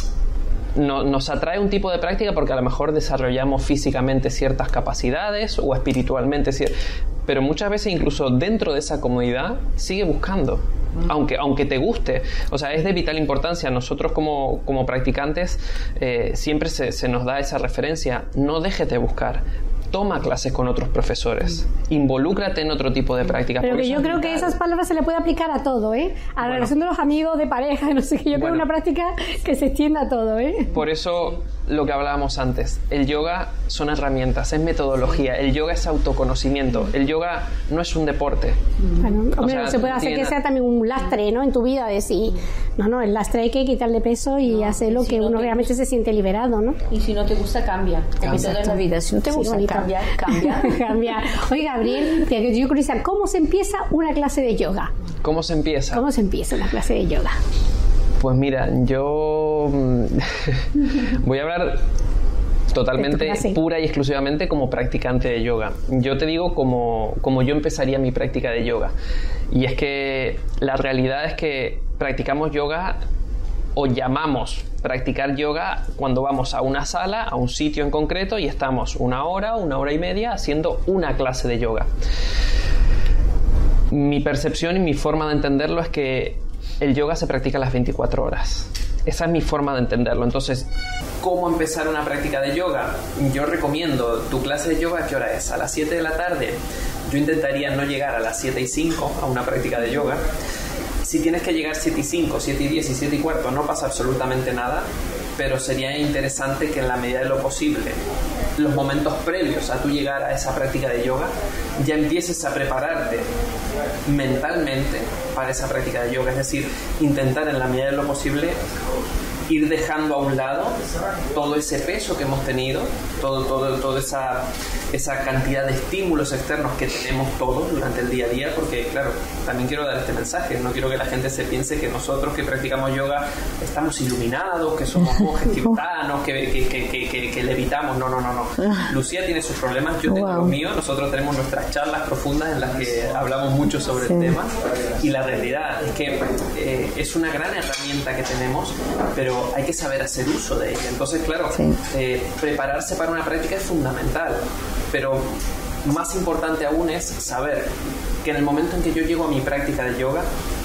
No, nos atrae un tipo de práctica porque a lo mejor desarrollamos físicamente ciertas capacidades o espiritualmente, pero muchas veces incluso dentro de esa comodidad sigue buscando, aunque, aunque te guste. O sea, es de vital importancia. Nosotros como, como practicantes eh, siempre se, se nos da esa referencia: no dejes de buscar. Toma clases con otros profesores, involúcrate en otro tipo de prácticas. Pero Por que yo creo vital. que esas palabras se le puede aplicar a todo, ¿eh? A la bueno. relación de los amigos, de pareja, no sé qué. Yo bueno. creo una práctica que se extienda a todo, ¿eh? Por eso lo que hablábamos antes, el yoga son herramientas, es metodología, el yoga es autoconocimiento, el yoga no es un deporte. Bueno, hombre, O sea, se puede hacer tiene... que sea también un lastre, ¿no? En tu vida, de decir, no, no, el lastre hay que quitarle peso y No, hacer lo si que no uno te realmente gusta. se siente liberado, ¿no? Y si no te gusta, cambia. Como todo en la vida. Si no te Sí, gusta, bonito. cambiar, cambia. Cambiar. Oye, Gabriel, te- yo quiero saber, ¿cómo se empieza una clase de yoga? ¿Cómo se empieza? ¿Cómo se empieza una clase de yoga? Pues mira, yo voy a hablar totalmente pura y exclusivamente como practicante de yoga. Yo te digo como, como yo empezaría mi práctica de yoga. Y es que la realidad es que practicamos yoga o llamamos practicar yoga cuando vamos a una sala, a un sitio en concreto y estamos una hora, una hora y media haciendo una clase de yoga. Mi percepción y mi forma de entenderlo es que el yoga se practica las veinticuatro horas. Esa es mi forma de entenderlo. Entonces, ¿cómo empezar una práctica de yoga? Yo recomiendo, tu clase de yoga, ¿a qué hora es? A las siete de la tarde. Yo intentaría no llegar a las siete y cinco a una práctica de yoga. Si tienes que llegar siete y cinco, siete y diez y siete y cuarto, no pasa absolutamente nada, pero sería interesante que en la medida de lo posible, los momentos previos a tu llegar a esa práctica de yoga, ya empieces a prepararte mentalmente para esa práctica de yoga. Es decir, intentar en la medida de lo posible ir dejando a un lado todo ese peso que hemos tenido, todo, todo, toda esa, esa cantidad de estímulos externos que tenemos todos durante el día a día, porque claro, también quiero dar este mensaje, no quiero que la gente se piense que nosotros que practicamos yoga estamos iluminados, que somos monjes tibetanos, que, que, que, que, que, que levitamos, no, no, no, no. Lucía tiene sus problemas, yo tengo wow. los míos, nosotros tenemos nuestras charlas profundas en las que hablamos mucho sobre sí. el tema, y la realidad es que eh, es una gran herramienta que tenemos, pero hay que saber hacer uso de ella. Entonces, claro, sí. eh, prepararse para una práctica es fundamental, pero más importante aún es saber que en el momento en que yo llego a mi práctica de yoga,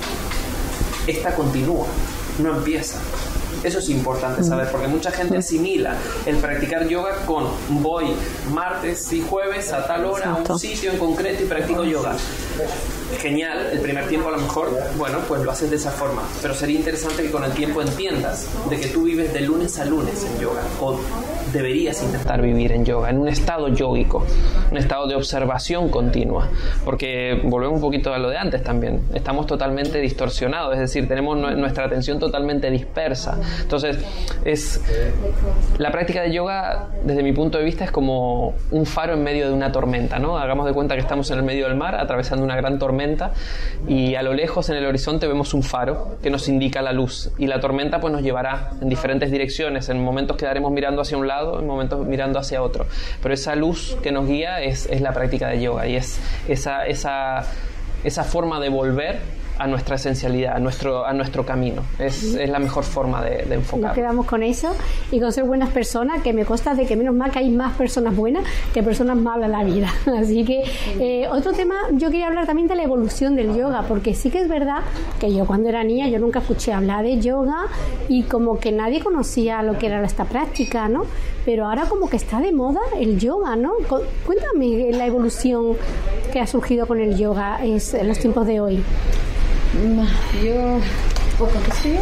esta continúa, no empieza. Eso es importante saber, porque mucha gente asimila el practicar yoga con voy martes y jueves a tal hora Exacto. a un sitio en concreto y practico yoga. Genial, el primer tiempo a lo mejor, bueno, pues lo haces de esa forma, pero sería interesante que con el tiempo entiendas de que tú vives de lunes a lunes en yoga, o deberías intentar vivir en yoga, en un estado yógico, un estado de observación continua, porque volvemos un poquito a lo de antes también, estamos totalmente distorsionados, es decir, tenemos nuestra atención totalmente dispersa. Entonces, es la práctica de yoga, desde mi punto de vista, es como un faro en medio de una tormenta, ¿no? Hagamos de cuenta que estamos en el medio del mar, atravesando una gran tormenta, y a lo lejos en el horizonte vemos un faro que nos indica la luz, y la tormenta pues nos llevará en diferentes direcciones, en momentos quedaremos mirando hacia un lado, en momentos mirando hacia otro, pero esa luz que nos guía es, es la práctica de yoga, y es esa, esa, esa forma de volver a nuestra esencialidad, a nuestro, a nuestro camino. Es, sí. es la mejor forma de, de enfocar. Nos quedamos con eso y con ser buenas personas, que me consta de que menos mal que hay más personas buenas que personas malas en la vida. Así que eh, otro tema, yo quería hablar también de la evolución del yoga, porque sí que es verdad que yo cuando era niña yo nunca escuché hablar de yoga y como que nadie conocía lo que era esta práctica, ¿no? Pero ahora como que está de moda el yoga, ¿no? Cuéntame la evolución que ha surgido con el yoga es, en los tiempos de hoy. Yo, poco que sé,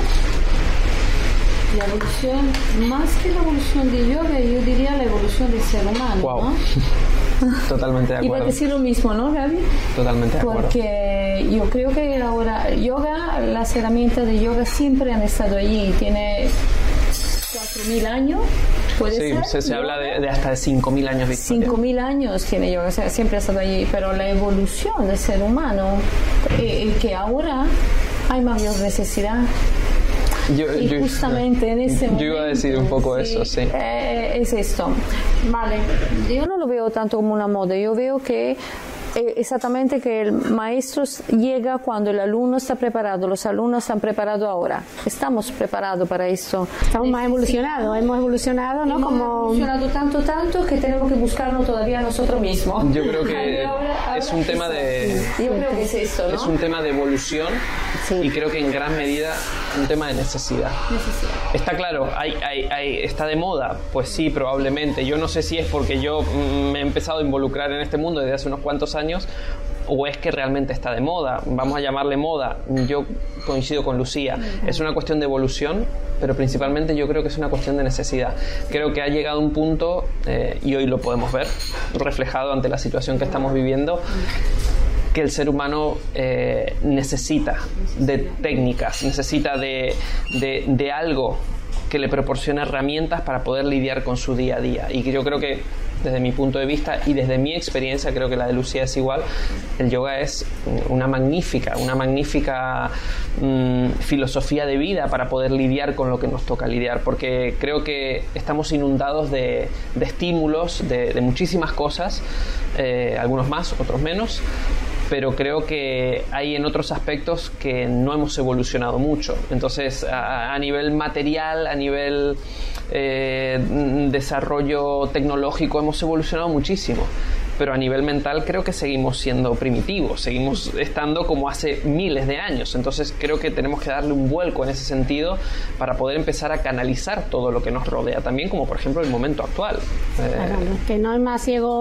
la evolución, más que la evolución de yoga, yo diría la evolución del ser humano, wow. ¿no? Totalmente de acuerdo. Iba a decir lo mismo, ¿no, Gaby? Totalmente de acuerdo. Porque yo creo que ahora yoga, las herramientas de yoga siempre han estado allí, tiene cuatro mil años. ¿Puede sí, ser? se, se habla de, de hasta de cinco mil años de historia. cinco mil años tiene yoga, o sea, siempre ha estado allí, pero la evolución del ser humano, eh, que ahora hay mayor necesidad. Yo, y yo, justamente en ese yo momento, iba a decir un poco sí, eso, sí. Eh, es esto. Vale, yo no lo veo tanto como una moda, yo veo que exactamente que el maestro llega cuando el alumno está preparado, los alumnos están preparados ahora, estamos preparados para esto, estamos más evolucionados, hemos evolucionado, ¿no? Hemos como evolucionado tanto, tanto que tenemos que buscarlo todavía nosotros mismos. Yo creo que ahora, ahora es un tema de yo creo que es esto, ¿no? Es un tema de evolución, sí. Y creo que en gran medida un tema de necesidad. Necesidad. Está claro, hay, hay, hay, está de moda, pues sí, probablemente. Yo no sé si es porque yo me he empezado a involucrar en este mundo desde hace unos cuantos años años o es que realmente está de moda, vamos a llamarle moda. Yo coincido con Lucía, es una cuestión de evolución, pero principalmente yo creo que es una cuestión de necesidad. Creo que ha llegado un punto, eh, y hoy lo podemos ver reflejado ante la situación que estamos viviendo, que el ser humano eh, necesita de técnicas, necesita de, de, de algo que le proporcione herramientas para poder lidiar con su día a día. Y que yo creo que desde mi punto de vista y desde mi experiencia, creo que la de Lucía es igual, el yoga es una magnífica, una magnífica mmm, filosofía de vida para poder lidiar con lo que nos toca lidiar, porque creo que estamos inundados de, de estímulos, de, de muchísimas cosas, eh, algunos más, otros menos, pero creo que hay en otros aspectos que no hemos evolucionado mucho. Entonces, a, a nivel material, a nivel eh, desarrollo tecnológico, hemos evolucionado muchísimo. Pero a nivel mental creo que seguimos siendo primitivos, seguimos estando como hace miles de años. Entonces creo que tenemos que darle un vuelco en ese sentido para poder empezar a canalizar todo lo que nos rodea también, como por ejemplo el momento actual. Claro, eh... que no es más ciego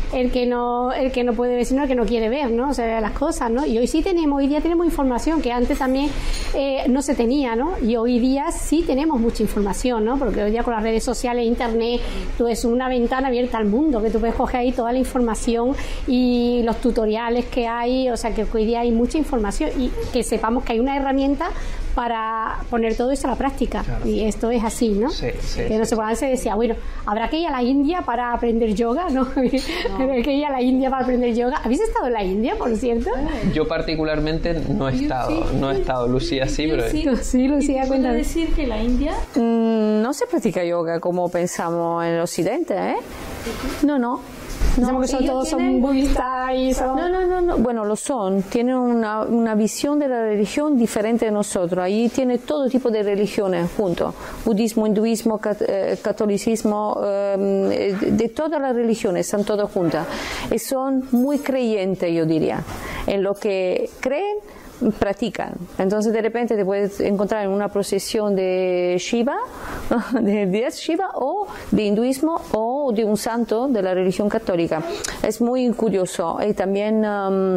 el que no el que no puede ver, sino el que no quiere ver, ¿no? O sea, las cosas, ¿no? Y hoy sí tenemos, hoy día tenemos información que antes también eh, no se tenía, ¿no? Y hoy día sí tenemos mucha información, ¿no? Porque hoy día con las redes sociales, internet, tú es una ventana abierta al mundo, que tú puedes coger ahí toda la información y los tutoriales que hay, o sea, que hoy día hay mucha información y que sepamos que hay una herramienta para poner todo eso a la práctica. Claro. Y esto es así, ¿no? Sí, sí, que no sí, se puede sí. decía, bueno, habrá que ir a la India para aprender yoga, ¿no? no. Hay que ir a la India para aprender yoga. ¿Habéis estado en la India, por cierto? Yo particularmente no he estado, sí, no he estado. Lucía sí, pero... Sí, sí Lucía, cuéntame. decir que la India... Mm, no se practica yoga como pensamos en el occidente, ¿eh? No, no. No, que son todos tienen... son budistas y son... No, no, no, no, bueno, lo son. Tienen una, una visión de la religión diferente de nosotros. Ahí tiene todo tipo de religiones juntos. Budismo, hinduismo, cat, eh, catolicismo, eh, de todas las religiones, están todas juntas. Y son muy creyentes, yo diría, en lo que creen, practican. Entonces de repente te puedes encontrar en una procesión de Shiva, de diez Shiva, o de hinduismo o de un santo de la religión católica. Es muy curioso. Y también um,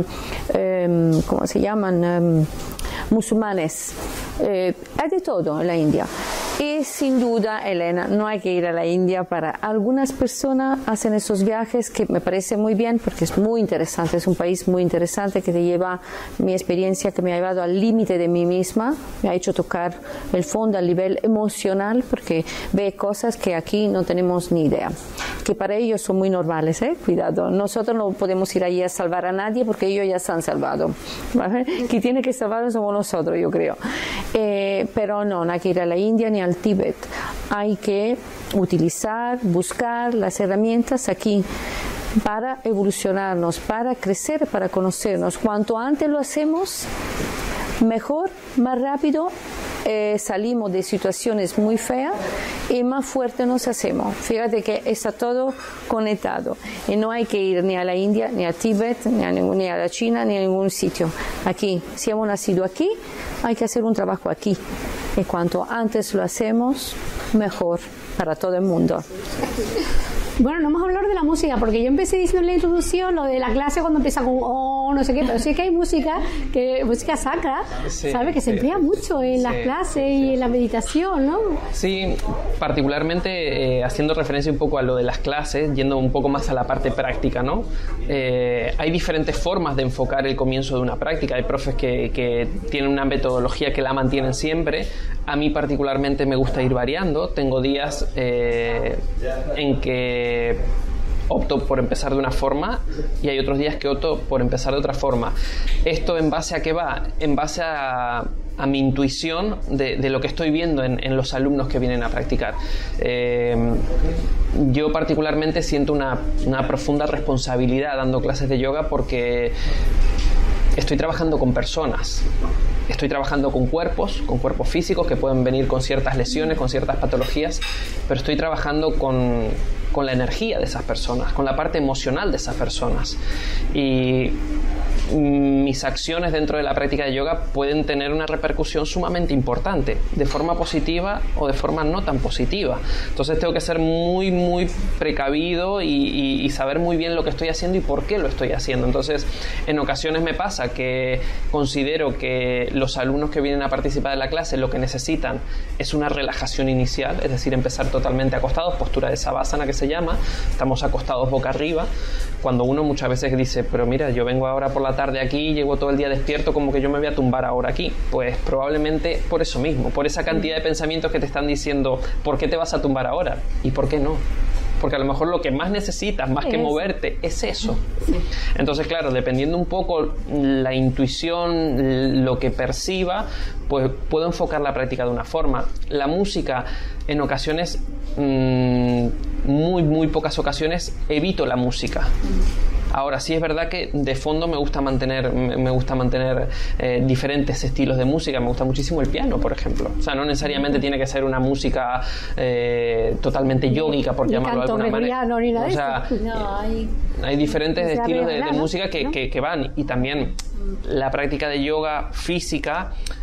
um, ¿cómo se llaman? Um, musulmanes. Eh, hay de todo en la India. Y sin duda, Elena, no hay que ir a la India para... Algunas personas hacen esos viajes que me parece muy bien porque es muy interesante, es un país muy interesante que te lleva, mi experiencia que me ha llevado al límite de mí misma, me ha hecho tocar el fondo a nivel emocional porque ve cosas que aquí no tenemos ni idea, que para ellos son muy normales, ¿eh? Cuidado, nosotros no podemos ir allí a salvar a nadie porque ellos ya se han salvado, ¿vale? Que tiene que salvarnos somos nosotros, yo creo. Eh, pero no, no hay que ir a la India ni a al Tíbet, hay que utilizar, buscar las herramientas aquí para evolucionarnos, para crecer, para conocernos. Cuanto antes lo hacemos, mejor, más rápido eh, salimos de situaciones muy feas y más fuerte nos hacemos. Fíjate que está todo conectado y no hay que ir ni a la India, ni a Tíbet, ni a, ningún, ni a la China, ni a ningún sitio. Aquí, si hemos nacido aquí, hay que hacer un trabajo aquí. Y cuanto antes lo hacemos, mejor para todo el mundo. Bueno, no vamos a hablar de la música, porque yo empecé diciendo en la introducción lo de la clase cuando empieza con oh, no sé qué, pero sí que hay música, que música sacra, sí, ¿sabes? Que se emplea sí, mucho en sí, las clases sí, y en la meditación, ¿no? Sí, particularmente eh, haciendo referencia un poco a lo de las clases, yendo un poco más a la parte práctica, ¿no? Eh, hay diferentes formas de enfocar el comienzo de una práctica. Hay profes que, que tienen una metodología que la mantienen siempre. A mí particularmente me gusta ir variando. Tengo días eh, en que opto por empezar de una forma y hay otros días que opto por empezar de otra forma. ¿Esto en base a qué va? En base a, a mi intuición de, de lo que estoy viendo en, en los alumnos que vienen a practicar. Eh, yo particularmente siento una, una profunda responsabilidad dando clases de yoga porque estoy trabajando con personas. Estoy trabajando con cuerpos, con cuerpos físicos que pueden venir con ciertas lesiones, con ciertas patologías, pero estoy trabajando con, con la energía de esas personas, con la parte emocional de esas personas. Y mis acciones dentro de la práctica de yoga pueden tener una repercusión sumamente importante, de forma positiva o de forma no tan positiva. Entonces tengo que ser muy, muy precavido y, y, y saber muy bien lo que estoy haciendo y por qué lo estoy haciendo. Entonces, en ocasiones me pasa que considero que los alumnos que vienen a participar de la clase lo que necesitan es una relajación inicial, es decir, empezar totalmente acostados, postura de Savasana que se llama, estamos acostados boca arriba, cuando uno muchas veces dice, pero mira, yo vengo ahora por la tarde aquí, llevo todo el día despierto, como que yo me voy a tumbar ahora aquí. Pues probablemente por eso mismo, por esa cantidad de pensamientos que te están diciendo, ¿por qué te vas a tumbar ahora? ¿Y por qué no? Porque a lo mejor lo que más necesitas, más que moverte, es eso. Entonces, claro, dependiendo un poco la intuición, lo que perciba, pues puedo enfocar la práctica de una forma. La música, en ocasiones, mmm, muy, muy pocas ocasiones, evito la música. Ahora sí es verdad que de fondo me gusta mantener me gusta mantener eh, diferentes estilos de música. Me gusta muchísimo el piano, por ejemplo. O sea, no necesariamente tiene que ser una música eh, totalmente yógica, por llamarlo de alguna manera. Ni nada o sea, no, hay, hay diferentes o sea, estilos de, de ¿no? música que, ¿no? que, que van. Y también la práctica de yoga física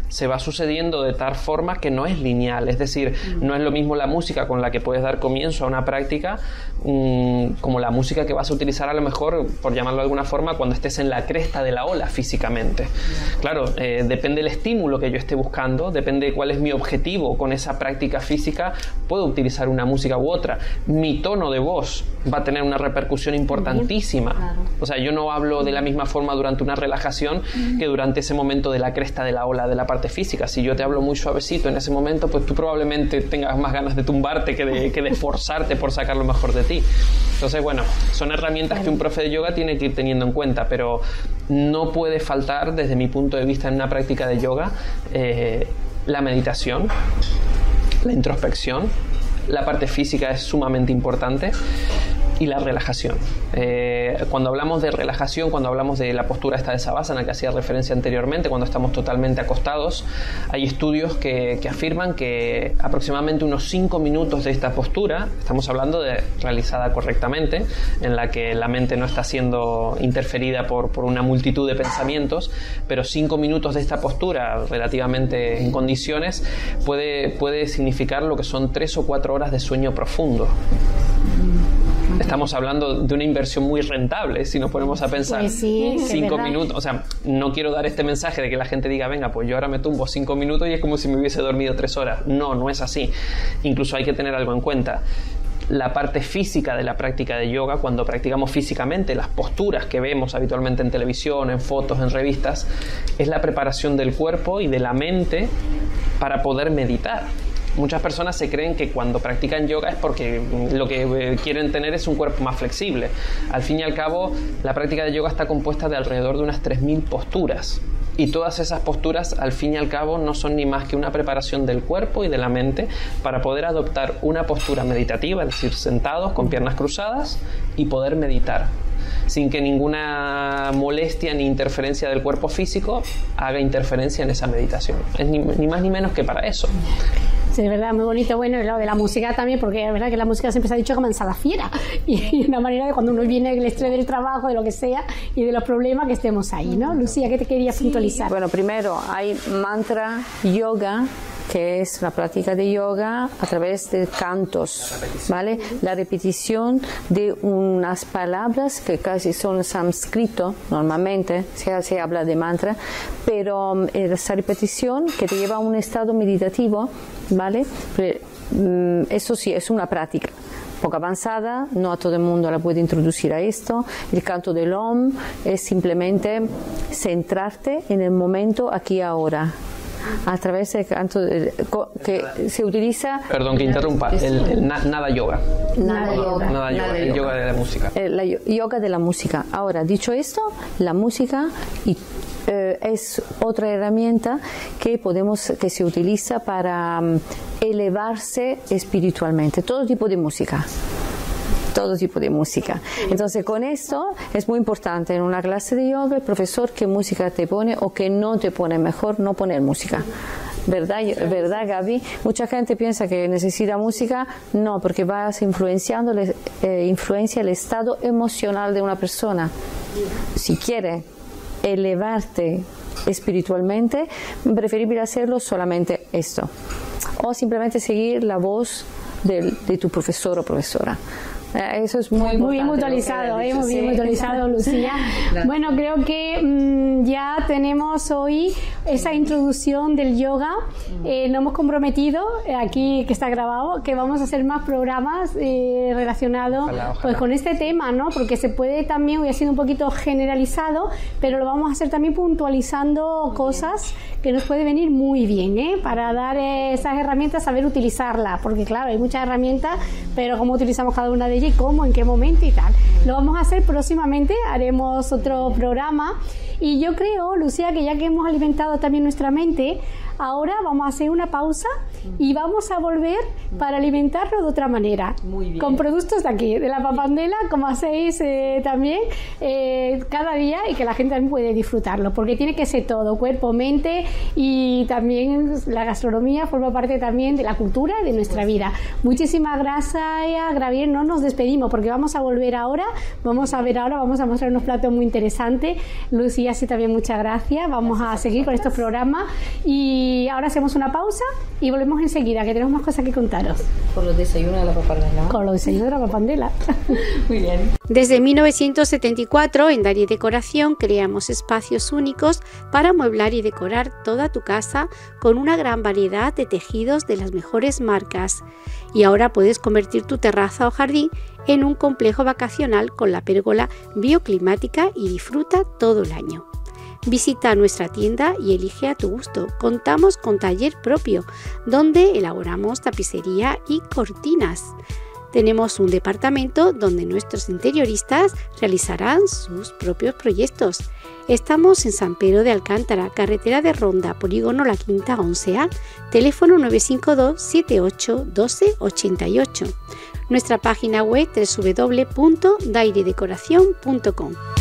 se va sucediendo de tal forma que no es lineal, es decir, no es lo mismo la música con la que puedes dar comienzo a una práctica mmm, como la música que vas a utilizar a lo mejor, por llamarlo de alguna forma, cuando estés en la cresta de la ola físicamente. Claro, eh, depende del estímulo que yo esté buscando, depende de cuál es mi objetivo con esa práctica física, puedo utilizar una música u otra. Mi tono de voz va a tener una repercusión importantísima. Claro. O sea, yo no hablo de la misma forma durante una relajación uh-huh. que durante ese momento de la cresta de la ola de la parte física. Si yo te hablo muy suavecito en ese momento, pues tú probablemente tengas más ganas de tumbarte que de, que de esforzarte por sacar lo mejor de ti. Entonces, bueno, son herramientas que un profe de yoga tiene que ir teniendo en cuenta, pero no puede faltar, desde mi punto de vista, en una práctica de yoga, eh, la meditación, la introspección, la parte física es sumamente importante, y la relajación. Eh, cuando hablamos de relajación, cuando hablamos de la postura esta de Savasana que hacía referencia anteriormente, cuando estamos totalmente acostados, hay estudios que, que afirman que aproximadamente unos cinco minutos de esta postura, estamos hablando de realizada correctamente, en la que la mente no está siendo interferida por, por una multitud de pensamientos, pero cinco minutos de esta postura relativamente en condiciones puede, puede significar lo que son tres o cuatro horas de sueño profundo. Estamos hablando de una inversión muy rentable si nos ponemos a pensar. Pues sí, cinco minutos, o sea, no quiero dar este mensaje de que la gente diga, venga, pues yo ahora me tumbo cinco minutos y es como si me hubiese dormido tres horas. No, no es así. Incluso hay que tener algo en cuenta. La parte física de la práctica de yoga, cuando practicamos físicamente las posturas que vemos habitualmente en televisión, en fotos, en revistas, es la preparación del cuerpo y de la mente para poder meditar. Muchas personas se creen que cuando practican yoga es porque lo que quieren tener es un cuerpo más flexible. Al fin y al cabo, la práctica de yoga está compuesta de alrededor de unas tres mil posturas. Y todas esas posturas, al fin y al cabo, no son ni más que una preparación del cuerpo y de la mente para poder adoptar una postura meditativa, es decir, sentados con piernas cruzadas y poder meditar, sin que ninguna molestia ni interferencia del cuerpo físico haga interferencia en esa meditación. Es ni, ni más ni menos que para eso. Sí, de verdad, muy bonito. Bueno, y lo de la música también, porque es verdad que la música siempre se ha dicho como ensalafiera. Y una manera de cuando uno viene del estrés del trabajo, de lo que sea, y de los problemas, que estemos ahí, ¿no? Lucía, ¿qué te querías puntualizar? Bueno, primero hay mantra yoga, que es la práctica de yoga a través de cantos, ¿vale? La repetición de unas palabras que casi son sánscrito, normalmente se, se habla de mantra, pero esa repetición que te lleva a un estado meditativo, ¿vale? Pero, um, eso sí, es una práctica poco avanzada, no a todo el mundo la puede introducir a esto. El canto del Om es simplemente centrarte en el momento aquí y ahora, a través del canto de, que se utiliza. Perdón que interrumpa, el, el na, nada yoga. Nada yoga. Nada yoga, Nada el yoga de la música. La yoga de la música. Ahora, dicho esto, la música y eh, es otra herramienta que podemos que se utiliza para um, elevarse espiritualmente. Todo tipo de música. Todo tipo de música. Entonces, con esto es muy importante en una clase de yoga el profesor qué música te pone o qué no te pone, mejor no poner música. ¿Verdad, ¿Verdad, Gaby? Mucha gente piensa que necesita música, no, porque vas influenciando, eh, influencia el estado emocional de una persona. Si quiere elevarte espiritualmente, preferible hacerlo solamente esto. O simplemente seguir la voz de, de tu profesor o profesora. Eso es muy, muy bien mutualizado, eh, muy bien mutualizado, Lucía. Bueno, creo que mmm, ya tenemos hoy esa introducción del yoga. Eh, nos hemos comprometido, eh, aquí que está grabado, que vamos a hacer más programas eh, relacionados ojalá, ojalá. Pues, con este tema, ¿no? Porque se puede también, hoy ha sido un poquito generalizado, pero lo vamos a hacer también puntualizando cosas que nos puede venir muy bien, ¿eh? Para dar eh, esas herramientas, saber utilizarlas, porque claro, hay muchas herramientas, pero cómo utilizamos cada una de ellas y cómo, en qué momento y tal. Lo vamos a hacer próximamente, haremos otro programa y yo creo, Lucía, que ya que hemos alimentado también nuestra mente, ahora vamos a hacer una pausa y vamos a volver para alimentarlo de otra manera. Muy bien. Con productos de aquí, de la Papandela, como hacéis eh, también eh, cada día y que la gente también puede disfrutarlo, porque tiene que ser todo, cuerpo, mente y también la gastronomía forma parte también de la cultura y de nuestra vida. Muchísimas gracias, Gabriel. No nos despedimos porque vamos a volver ahora, vamos a ver ahora, vamos a mostrar unos platos muy interesantes. Lucía Y así también muchas gracias. Vamos a seguir con estos programas y ahora hacemos una pausa y volvemos enseguida, que tenemos más cosas que contaros. Con los desayunos de la papandela. Con los desayunos de la papandela. Muy bien. Desde mil novecientos setenta y cuatro en Dali Decoración creamos espacios únicos para amueblar y decorar toda tu casa con una gran variedad de tejidos de las mejores marcas. Y ahora puedes convertir tu terraza o jardín en un complejo vacacional con la pérgola bioclimática y disfruta todo el año. Visita nuestra tienda y elige a tu gusto. Contamos con taller propio, donde elaboramos tapicería y cortinas. Tenemos un departamento donde nuestros interioristas realizarán sus propios proyectos. Estamos en San Pedro de Alcántara, carretera de Ronda, polígono La Quinta once A, teléfono nueve cinco dos, siete ocho, uno dos ocho ocho. Nuestra página web doble u doble u doble u punto daire decoración punto com.